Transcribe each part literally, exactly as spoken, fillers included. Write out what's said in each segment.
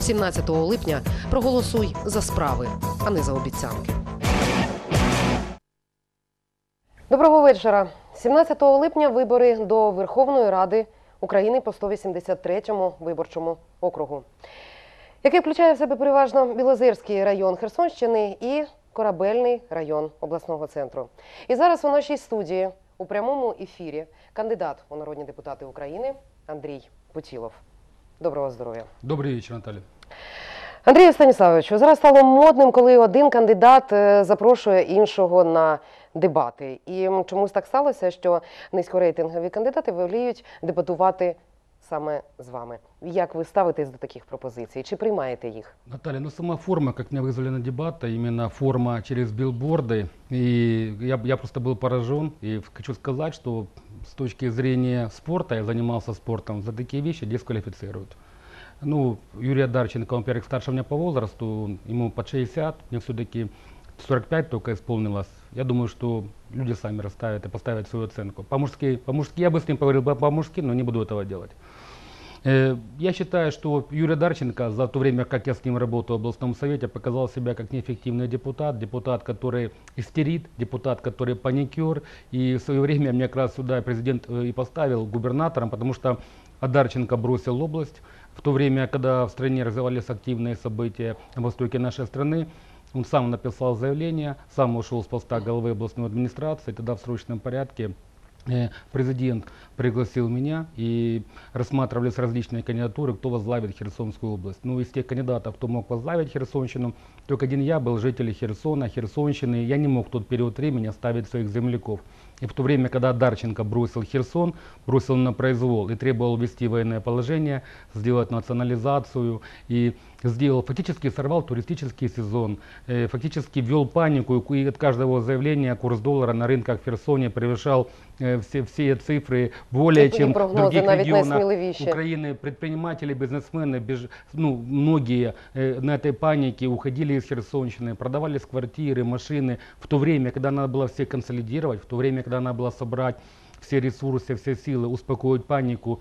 сімнадцятого липня проголосуй за справи, а не за обіцянки. Доброго вечора. сімнадцятого липня вибори до Верховної Ради України по сто вісімдесят третьому виборчому округу, який включає в себе переважно Білозерський район Херсонщини і Корабельний район обласного центру. І зараз у нашій студії у прямому ефірі кандидат у народні депутати України Андрій Путілов. Доброго здоров'я. Добрий вечір, Наталя. Андрію Станіславовичу, зараз стало модним, коли один кандидат запрошує іншого на дебати. І чомусь так сталося, що низькорейтингові кандидати воліють дебатувати саме з вами. Як ви ставитесь до таких пропозицій? Чи приймаєте їх? Наталья, ну сама форма, как меня вызвали на дебаты, именно форма через билборды, и я, я просто был поражен. И хочу сказать, что с точки зрения спорта, я занимался спортом, за такие вещи дисквалифицируют. Ну, Юрий Одарченко, он, во-первых, старше меня по возрасту, ему под шестьдесят, мне все-таки сорок пять только исполнилось. Я думаю, что люди сами расставят и поставят свою оценку. По-мужски, по-мужски я бы с ним поговорил бы по-мужски, но не буду этого делать. Я считаю, что Юрий Одарченко за то время, как я с ним работал в областном совете, показал себя как неэффективный депутат, депутат, который истерит, депутат, который паникер. И в свое время меня как раз сюда президент и поставил губернатором, потому что Одарченко бросил область. В то время, когда в стране развивались активные события на востоке нашей страны, он сам написал заявление, сам ушел с поста главы областной администрации, тогда в срочном порядке президент пригласил меня, и рассматривались различные кандидатуры, кто возглавит Херсонскую область. Ну, из тех кандидатов, кто мог возглавить Херсонщину, только один я был житель Херсона, Херсонщины, и я не мог в тот период времени оставить своих земляков. И в то время, когда Одарченко бросил Херсон, бросил на произвол и требовал ввести военное положение, сделать национализацию, и сделал, фактически сорвал туристический сезон, э, фактически ввел панику, и от каждого заявления курс доллара на рынках в Херсоне превышал э, все, все цифры более чем в других регионах Украины. Предприниматели, бизнесмены, беж... ну, многие э, на этой панике уходили из Херсонщины, продавались квартиры, машины, в то время, когда надо было все консолидировать, в то время, когда надо было собрать все ресурсы, все силы, успокоить панику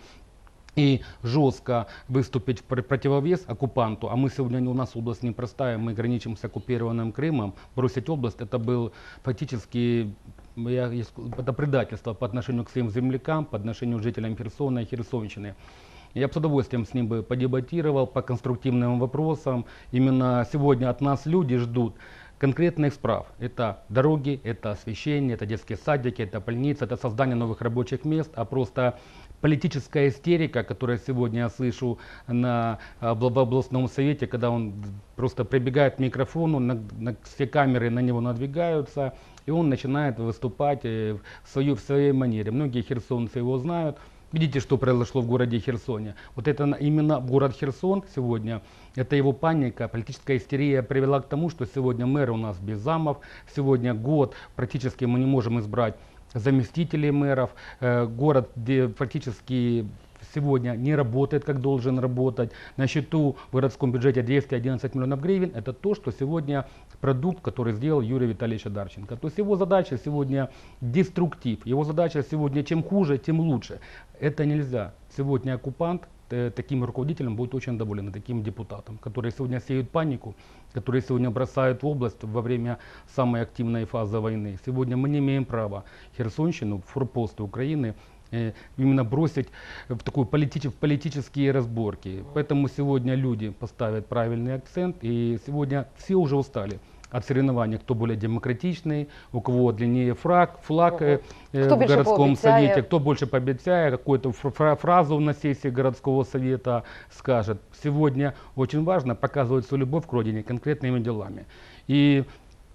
и жестко выступить в противовес оккупанту. А мы сегодня, у нас область непростая, мы граничим с оккупированным Крымом. Бросить область, это был фактически я, это предательство по отношению к своим землякам, по отношению к жителям Херсона и Херсонщины. Я бы с удовольствием с ним бы подебатировал по конструктивным вопросам. Именно сегодня от нас люди ждут конкретных справ. Это дороги, это освещение, это детские садики, это больницы, это создание новых рабочих мест, а просто политическая истерика, которую сегодня я слышу на, в областном совете, когда он просто прибегает к микрофону, на, на, все камеры на него надвигаются, и он начинает выступать в, свою, в своей манере. Многие херсонцы его знают. Видите, что произошло в городе Херсоне. Вот это именно город Херсон сегодня, это его паника, политическая истерия привела к тому, что сегодня мэр у нас без замов, сегодня год практически мы не можем избрать заместителей мэров, э, город, где фактически сегодня не работает, как должен работать. На счету в городском бюджете двести одиннадцать миллионов гривен. Это то, что сегодня продукт, который сделал Юрий Витальевич Одарченко. То есть его задача сегодня деструктив. Его задача сегодня чем хуже, тем лучше. Это нельзя. Сегодня оккупант э, таким руководителем будет очень доволен, таким депутатом, которые сегодня сеют панику, которые сегодня бросают в область во время самой активной фазы войны. Сегодня мы не имеем права Херсонщину, форпосты Украины, именно бросить в такую полити в политические разборки. Поэтому сегодня люди поставят правильный акцент, и сегодня все уже устали от соревнований, кто более демократичный, у кого длиннее флаг, флаг э, в городском совете, кто больше пообещает, какую-то фразу на сессии городского совета скажет. Сегодня очень важно показывать свою любовь к родине конкретными делами. И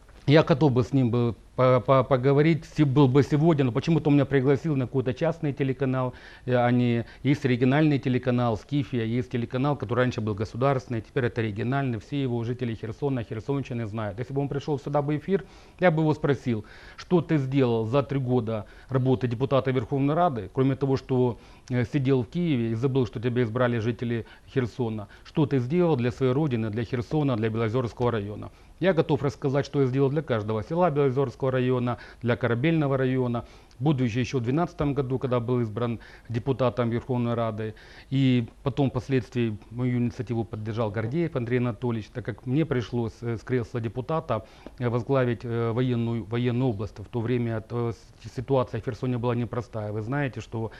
я готов бы с ним был поговорить, был бы сегодня, но почему-то он меня пригласил на какой-то частный телеканал, а не, есть региональный телеканал Скифия, есть телеканал, который раньше был государственный, теперь это региональный, все его жители Херсона, Херсонщины знают. Если бы он пришел сюда бы эфир, я бы его спросил, что ты сделал за три года работы депутата Верховной Рады, кроме того, что э, сидел в Киеве и забыл, что тебя избрали жители Херсона, что ты сделал для своей родины, для Херсона, для Белозерского района. Я готов рассказать, что я сделал для каждого села Белозерского района, для Корабельного района. будучи еще в две тысячи двенадцатом году, когда был избран депутатом Верховной Рады, и потом впоследствии мою инициативу поддержал Гордеев Андрей Анатольевич, так как мне пришлось э, с кресла депутата э, возглавить э, военную, военную область. В то время э, с- ситуация в Херсоне была непростая. Вы знаете, что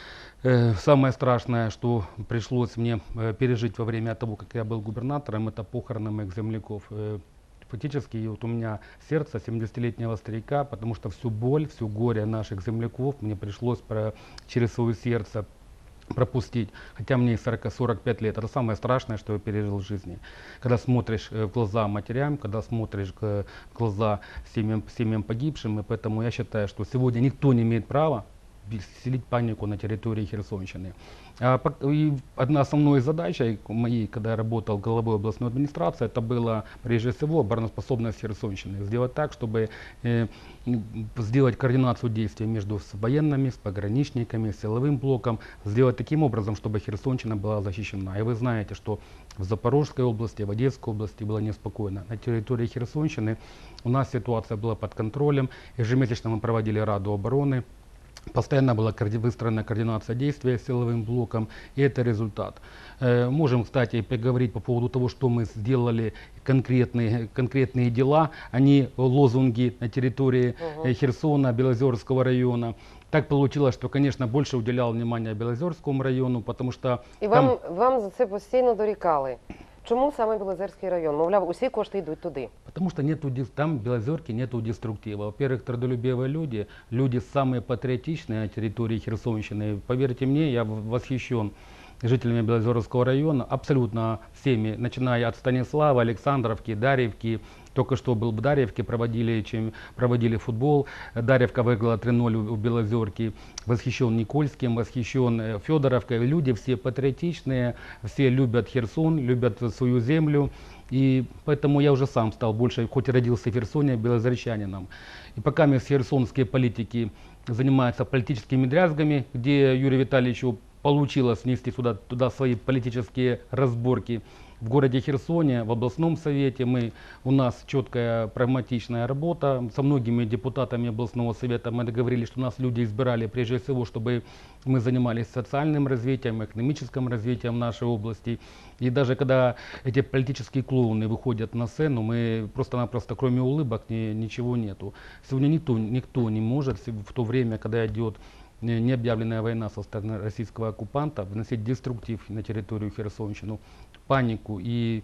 Э, Самое страшное, что пришлось мне э, пережить во время того, как я был губернатором, это похороны моих земляков. Э, Фактически вот у меня сердце семидесятилетнего старика, потому что всю боль, всю горе наших земляков мне пришлось про- через свое сердце пропустить, хотя мне и сорок сорок пять лет. Это самое страшное, что я пережил в жизни. Когда смотришь э, в глаза матерям, когда смотришь э, в глаза семьям, семьям погибшим, и поэтому я считаю, что сегодня никто не имеет права селить панику на территории Херсонщины. А, пок- и одна основной задачей моей, когда я работал главой областной администрации, это было прежде всего обороноспособность Херсонщины. Сделать так, чтобы э, м, сделать координацию действий между с военными, с пограничниками, с силовым блоком, сделать таким образом, чтобы Херсонщина была защищена. И вы знаете, что в Запорожской области, в Одесской области было неспокойно. На территории Херсонщины у нас ситуация была под контролем. Ежемесячно мы проводили Раду обороны. Постоянно была коорди- выстроена координация действия с силовым блоком, и это результат. Э, Можем, кстати, поговорить по поводу того, что мы сделали, конкретные, конкретные дела, а не лозунги на территории э, Херсона, Белозерского района. Так получилось, что, конечно, больше уделял внимание Белозерскому району, потому что І там вам, вам за це постійно дорікали. Чому саме Білозерський район? Мовляв, усі кошти йдуть туди. Потому что нету, дес- там в Белозерке нету деструктива. Во-первых, трудолюбивые люди, люди самые патриотичные на территории Херсонщины. Поверьте мне, я в- восхищен жителями Белозерского района, абсолютно всеми, начиная от Станислава, Александровки, Дарьевки. Только что был в Дарьевке, проводили, чем, проводили футбол. Дарьевка выиграла три ноль у у Белозерки. Восхищен Никольским, восхищен э, Федоровкой. Люди все патриотичные, все любят Херсон, любят свою землю. И поэтому я уже сам стал больше, хоть и родился в Херсоне, белозерчанином. И пока мы херсонские политики занимаются политическими дрязгами, где Юрию Витальевичу получилось внести туда, туда свои политические разборки, в городе Херсоне, в областном совете мы, у нас четкая прагматичная работа. Со многими депутатами областного совета мы договорились, что нас люди избирали прежде всего, чтобы мы занимались социальным развитием, экономическим развитием нашей области. И даже когда эти политические клоуны выходят на сцену, мы просто-напросто, кроме улыбок, ни- ничего нету. Сегодня никто, никто не может в то время, когда идет э, необъявленная война со стороны российского оккупанта, вносить деструктив на территорию Херсонщину, панику, и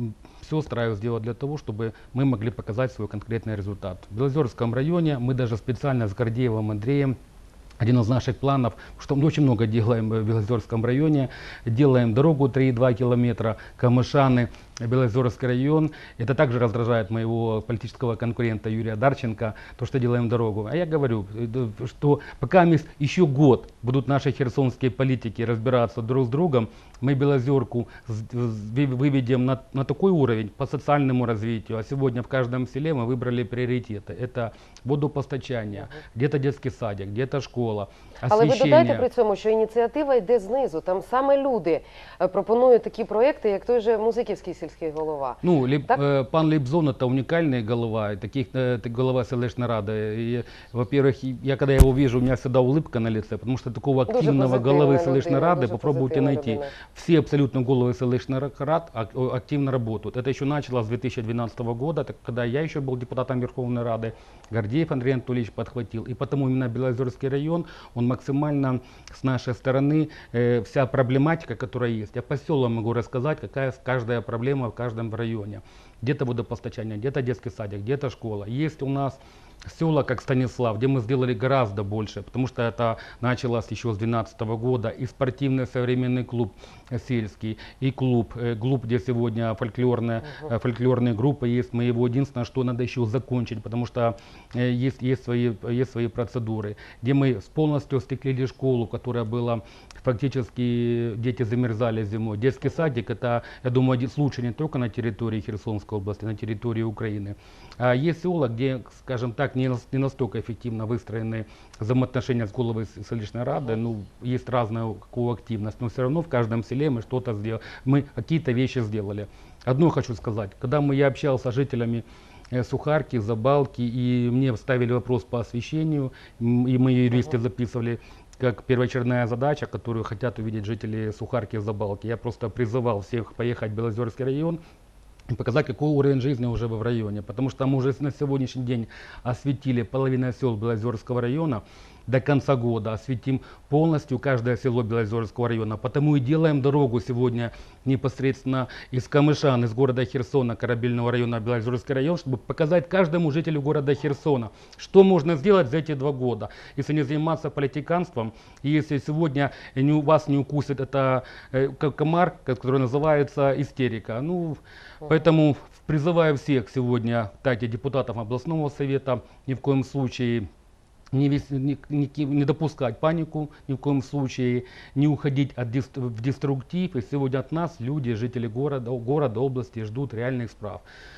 все стараюсь сделать для того, чтобы мы могли показать свой конкретный результат. В Белозерском районе мы даже специально с Гордеевым Андреем, один из наших планов, что мы очень много делаем в Белозерском районе, делаем дорогу три и два километра, Камышаны, Белозерский район. Это также раздражает моего политического конкурента Юрия Дарченко, то, что делаем дорогу. А я говорю, э, что пока мы еще год будут наши херсонские политики разбираться друг с другом, мы Белозерку с- с- вы- выведем на, на такой уровень по социальному развитию. А сегодня в каждом селе мы выбрали приоритеты. Это водопостачание, где-то детский садик, где-то школа, Але ви освещение. додайте при цьому, що ініціатива йде знизу. Там саме люди е, пропонують такі проекти, як той же Музиківський сільський голова. Ну, Лип- Так? э, пан Лейбзон это уникальная голова, и таких э, так голова селищной рады. И, во-первых, и я когда его вижу, у меня всегда улыбка на лице, потому что такого Дуже активного позитивна головы людина, селищной рады дуже попробуйте позитивна найти. людина. Все абсолютно головы селищных рад ак- о, активно работают. Это еще началось с две тысячи двенадцатого года, так, когда я еще был депутатом Верховной Рады, Гордеев Андрей Анатольевич подхватил. И потому именно Белозерский район, он максимально с нашей стороны, э, вся проблематика, которая есть. Я по селам могу рассказать, какая с- каждая проблема в каждом районе. Где-то водопостачание, где-то детский садик, где-то школа. Есть у нас села, как Станислав, где мы сделали гораздо больше, потому что это началось еще с две тысячи двенадцатого года, и спортивный современный клуб э, сельский, и клуб, э, клуб, где сегодня фольклорная, э, фольклорные группы есть. Мы его единственное, что надо еще закончить, потому что э, есть, есть, свои, есть свои процедуры, где мы с- полностью остеклили школу, которая была фактически, дети замерзали зимой. Детский садик, это, я думаю, один случай не только на территории Херсонской области, на территории Украины. А есть села, где, скажем так, не, нас- не настолько эффективно выстроены взаимоотношения с головой с- селищной рады. Ну, есть разная какого активность, но все равно в каждом селе мы что-то сделали, мы какие-то вещи сделали. Одно хочу сказать, когда мы, я общался с жителями э, Сухарки, Забалки, и мне ставили вопрос по освещению, м, и мы юристы записывали как первоочередная задача, которую хотят увидеть жители Сухарки и Забалки. Я просто призывал всех поехать в Белозерский район и показать, какой уровень жизни уже в районе. Потому что мы уже на сегодняшний день осветили половину сел Белозерского района. До конца года осветим полностью каждое село Белозерского района. Потому и делаем дорогу сегодня непосредственно из Камышан, из города Херсона, Корабельного района, Белозерский район, чтобы показать каждому жителю города Херсона, что можно сделать за эти два года. Если не заниматься политиканством, и если сегодня не, вас не укусит это э, комар, который называется истерика. Ну, поэтому призываю всех сегодня, кстати, депутатов областного совета, ни в коем случае не, вес- не- не ки- не допускать панику, ни в коем случае не уходить от дес- в деструктив. И сегодня от нас люди, жители города, города, области ждут реальных справ.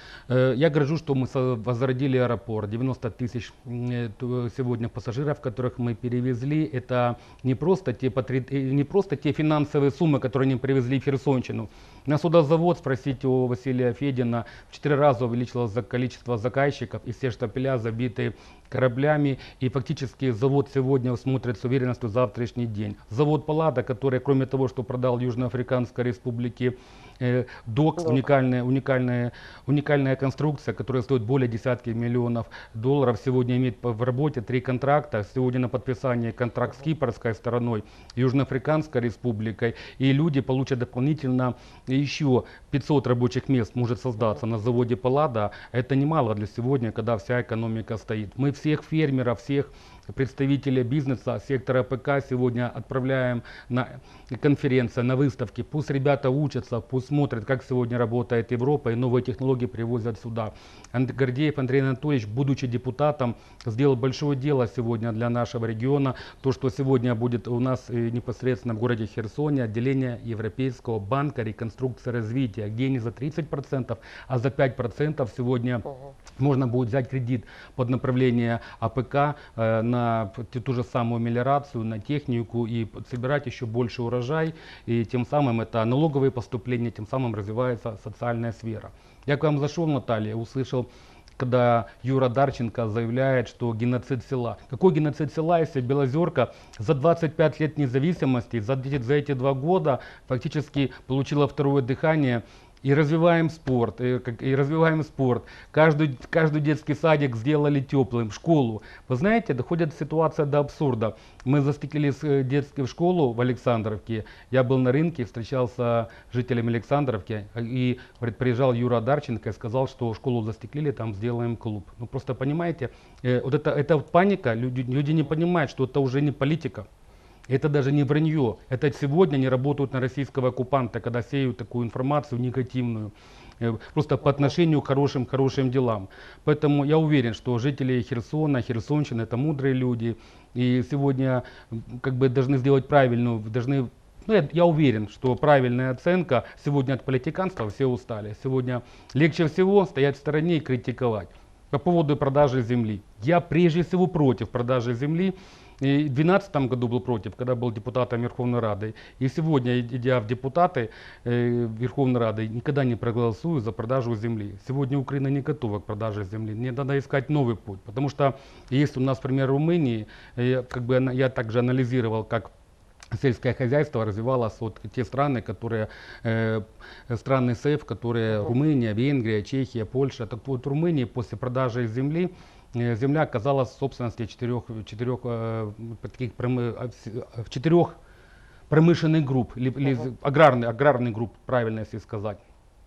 Э, Я горжусь, что мы со- возродили аэропорт. девяносто тысяч м, э, т- сегодня пассажиров, которых мы перевезли. Это не просто те, потри- э, не просто те финансовые суммы, которые они привезли в Херсонщину. На судозавод, спросите у Василия Федина, в четыре раза увеличилось за- количество заказчиков, и все штапеля забиты кораблями. И фактически завод сегодня смотрит с уверенностью в завтрашний день. Завод Паллада, который, кроме того, что продал Южноафриканской республике э, ДОКС, Док. уникальная, уникальная, уникальная конструкция, которая стоит более десятки миллионов долларов, сегодня имеет по- в работе три контракта. Сегодня на подписании контракт с кипрской стороной, Южноафриканской республикой. И люди получат дополнительно еще пятьсот рабочих мест может создаться на заводе Паллада. Это немало для сегодня, когда вся экономика стоит. Мы всех фермеров, всех представителей бизнеса, сектора ПК сегодня отправляем на конференции, на выставки. Пусть ребята учатся, пусть смотрят, как сегодня работает Европа, и новые технологии привозят сюда. Анд- Гордеев Андрей Анатольевич, будучи депутатом, сделал большое дело сегодня для нашего региона. То, что сегодня будет у нас э, непосредственно в городе Херсоне отделение Европейского банка реконструкции и развития, где не за тридцать процентов, а за пять процентов сегодня можно будет взять кредит под направление АПК э, на т- ту же самую мелиорацию, на технику и п- собирать еще больше урожай. И тем самым это налоговые поступления, тем самым развивается социальная сфера. Я к вам зашел, Наталья, услышал, когда Юра Дарченко заявляет, что геноцид села. Какой геноцид села, если Белозерка за двадцать пять лет независимости, за, эти- за эти два года фактически получила второе дыхание? И развиваем спорт, и, как- и развиваем спорт. Каждый, каждый детский садик сделали теплым, школу. Вы знаете, доходит ситуация до абсурда. Мы застекли с э, детской в школу в Александровке. Я был на рынке, встречался с жителями Александровки. а, И говорит, приезжал Юра Дарченко и сказал, что школу застеклили, там сделаем клуб. Ну просто понимаете, э, вот это, это вот паника, люди, люди не понимают, что это уже не политика. Это даже не вранье. Это сегодня не работают на российского оккупанта, когда сеют такую информацию негативную. э, Просто по отношению к хорошим, хорошим делам. Поэтому я уверен, что жители Херсона, Херсонщины это мудрые люди. И сегодня м, как бы должны сделать правильную, должны, ну, я, я уверен, что правильная оценка. Сегодня от политиканства все устали. Сегодня легче всего стоять в стороне и критиковать. По поводу продажи земли. Я прежде всего против продажи земли. И в две тысячи двенадцатом году был против, когда был депутатом Верховной Рады. И сегодня, идя в депутаты э, Верховной Рады, никогда не проголосую за продажу земли. Сегодня Украина не готова к продаже земли. Мне надо искать новый путь. Потому что есть у нас пример Румынии, э, как бы ана- я также анализировал, как сельское хозяйство развивалось, вот те страны, которые, э, страны СЭФ, которые Румыния, Венгрия, Чехия, Польша. Так вот, в Румынии после продажи земли э, земля оказалась в собственности четырех, четырех, э, таких промы- э, вс- четырех промышленных групп, или, или Мгм. аграрный, аграрный групп, правильно если сказать.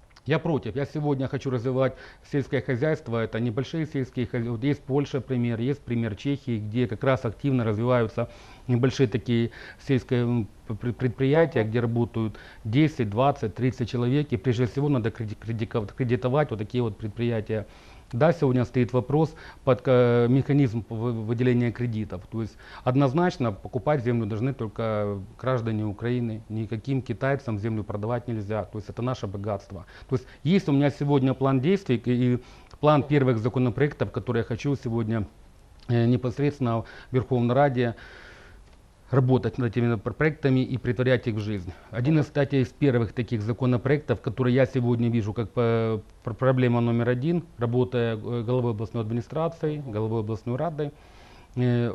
Я против. Я сегодня хочу развивать сельское хозяйство. Это небольшие сельские хозяйства. Вот есть Польша пример, есть пример Чехии, где как раз активно развиваются небольшие такие сельские м, пр- предприятия, где работают десять, двадцать, тридцать человек. И прежде всего надо креди- кредико- кредитовать вот такие вот предприятия. Да, сегодня стоит вопрос под э, механизм вы- выделения кредитов. То есть однозначно покупать землю должны только граждане Украины. Никаким китайцам землю продавать нельзя. То есть это наше богатство. То есть есть у меня сегодня план действий и план первых законопроектов, которые я хочу сегодня э, непосредственно в Верховной Раде работать над этими проектами и притворять их в жизнь. Один из, кстати, из первых таких законопроектов, который я сегодня вижу как по- пр- проблема номер один, работая э, главой областной администрации, главой областной рады, э,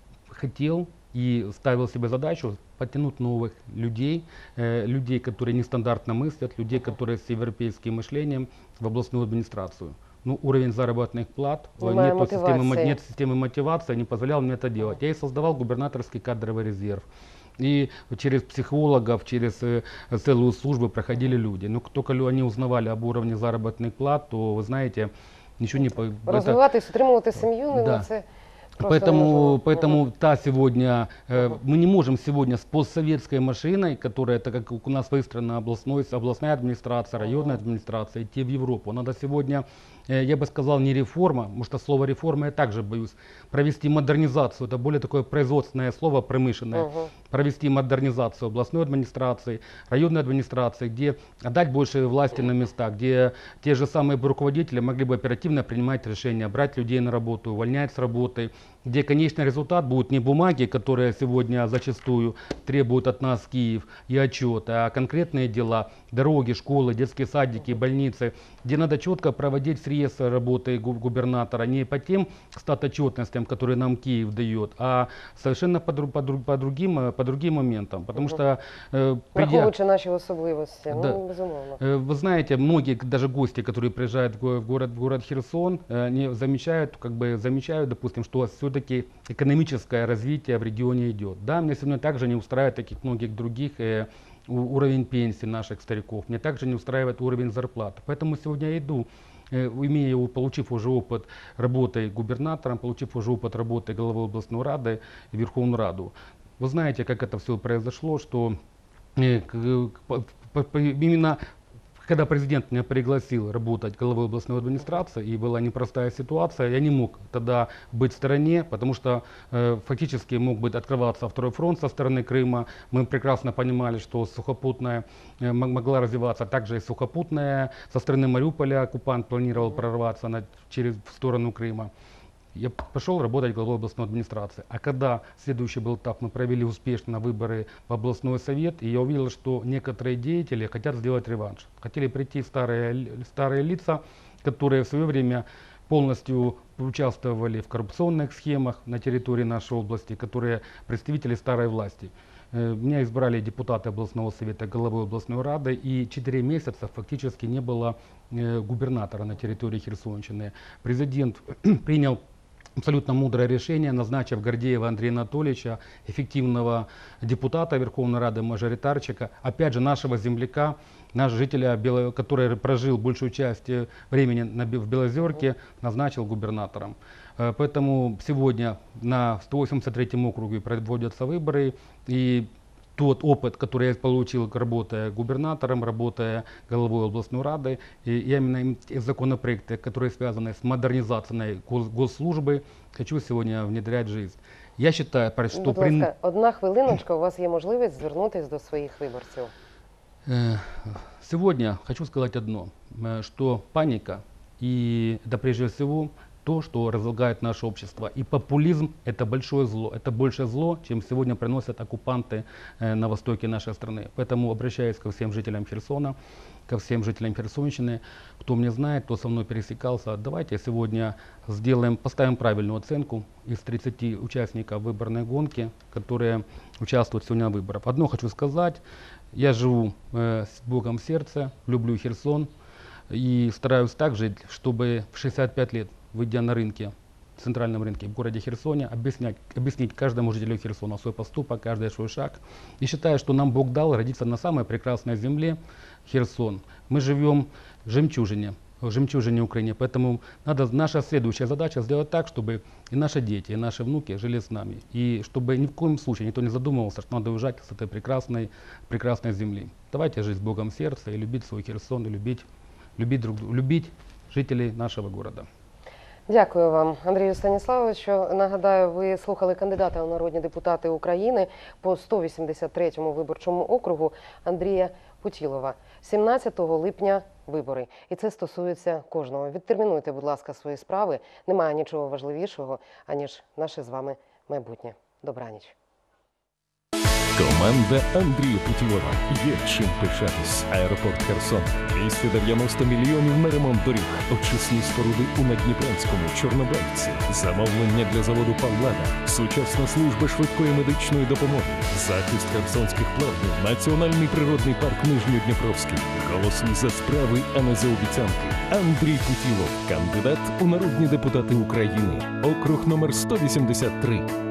хотел и ставил себе задачу подтянуть новых людей, э, людей, которые нестандартно мыслят, людей, которые с европейским мышлением в областную администрацию. Ну, уровень заработных плат, э, Немає нету системы, мо- мотивації. нет системы мотивации, не позволял мне это делать. Я и создавал губернаторский кадровый резерв. И через психологов, через э, целую службу проходили люди. Но как только лю- они узнавали об уровне заработных плат, то, вы знаете, ничего не... по- это- Розвиватись, утримувати сім'ю, ну, Да. це просто Поэтому, неможливо. поэтому та сегодня, э, мы не можем сегодня с постсоветской машиной, которая, так как у нас выстроена областной, областная администрация, районная администрация, идти в Европу. Надо сегодня, э, я бы сказал, не реформа, потому что слово реформа я также боюсь, провести модернизацию, это более такое производственное слово, промышленное, Мгм. провести модернизацию областной администрации, районной администрации, где отдать больше власти на места, где те же самые руководители могли бы оперативно принимать решения, брать людей на работу, увольнять с работы, где конечный результат будет не бумаги, которые сегодня зачастую требуют от нас Киев и отчет, а конкретные дела, дороги, школы, детские садики, больницы, где надо четко проводить срез работы гу- губернатора не по тем статотчетностям, которые нам Киев дает, а совершенно по, дру- по дру- по другим, э, по другим моментам. Потому Мгм. что, э, придя- Враховуючи наші особливості, Да. ну, безумовно. Э, Вы знаете, многие, к- даже гости, которые приезжают в го- в город, в город Херсон, э, они замечают, как бы замечают, допустим, что все-таки экономическое развитие в регионе идет. Да, меня сегодня также не устраивает, таких многих других, э, у- уровень пенсий наших стариков. Мне также не устраивает уровень зарплат. Поэтому сегодня я иду, э, имея, у- получив уже опыт работы губернатором, получив уже опыт работы главой областной рады и Верховную Раду. Вы знаете, как это все произошло, что э, к- к- по- по- по- именно когда президент меня пригласил работать главой областной администрации, и была непростая ситуация, я не мог тогда быть в стороне, потому что э, фактически мог быть открываться второй фронт со стороны Крыма. Мы прекрасно понимали, что сухопутная э, м- могла развиваться также и сухопутная. Со стороны Мариуполя оккупант планировал прорваться на, через в сторону Крыма. Я пошел работать главой областной администрации. А когда следующий был этап, мы провели успешно выборы в областной совет, и я увидел, что некоторые деятели хотят сделать реванш. Хотели прийти старые, ли- старые лица, которые в свое время полностью участвовали в коррупционных схемах на территории нашей области, которые представители старой власти. Э, Меня избрали депутаты областного совета, главой областной рады, и четыре месяца фактически не было э, губернатора на территории Херсонщины. Президент принял абсолютно мудрое решение, назначив Гордеева Андрея Анатольевича, эффективного депутата Верховной Рады, мажоритарчика, опять же нашего земляка, наш жителя, Бело- который прожил большую часть э, времени на Бе- в Белозерке, назначил губернатором. Э, Поэтому сегодня на сто восемьдесят третьем округе проводятся выборы, и тот опыт, который я получил, работая губернатором, работая главой областной рады, и я именно им- те законопроекты, которые связаны с модернизацией гос- госслужбы, хочу сегодня внедрять в жизнь. Я считаю, про- что Будь при- ласка, одна хвилиночка, у вас є можливість звернутися до своїх виборців. Э, Сегодня хочу сказать одно, э, что паника и это прежде всего то, что разлагает наше общество. И популизм – это большое зло. Это большее зло, чем сегодня приносят оккупанты э, на востоке нашей страны. Поэтому обращаюсь ко всем жителям Херсона, ко всем жителям Херсонщины. Кто меня знает, кто со мной пересекался, давайте сегодня сделаем, поставим правильную оценку из тридцати участников выборной гонки, которые участвуют сегодня на выборах. Одно хочу сказать. Я живу э, с Богом в сердце, люблю Херсон и стараюсь так жить, чтобы в шестьдесят пять лет, выйдя на рынке, в центральном рынке в городе Херсоне, объяснять, объяснить каждому жителю Херсона свой поступок, каждый свой шаг. И считаю, что нам Бог дал родиться на самой прекрасной земле Херсон. Мы живем в жемчужине, в жемчужине Украины. Поэтому надо, наша следующая задача сделать так, чтобы и наши дети, и наши внуки жили с нами. И чтобы ни в коем случае никто не задумывался, что надо уезжать с этой прекрасной, прекрасной земли. Давайте жить с Богом в сердце и любить свой Херсон, и любить, любить, друг, друга, любить жителей нашего города. Дякую вам, Андрію Станіславовичу. Нагадаю, ви слухали кандидата у народні депутати України по сто вісімдесят третьому виборчому округу Андрія Путілова. сімнадцятого липня вибори. І це стосується кожного. Відтермінуйте, будь ласка, свої справи. Немає нічого важливішого, аніж наше з вами майбутнє. Добраніч. Команда Андрія Путілова. Є чим пишатись. Аеропорт Херсон. двісті дев'яносто мільйонів на ремонт доріг. Очисні споруди у Надніпрянському, Чорнобаївці. Замовлення для заводу «Паллада». Сучасна служба швидкої медичної допомоги. Захист херсонських плавнів. Національний природний парк Нижньодніпровський. Голосуй за справи, а не за обіцянки. Андрій Путілов. Кандидат у народні депутати України. Округ номер сто вісімдесят три.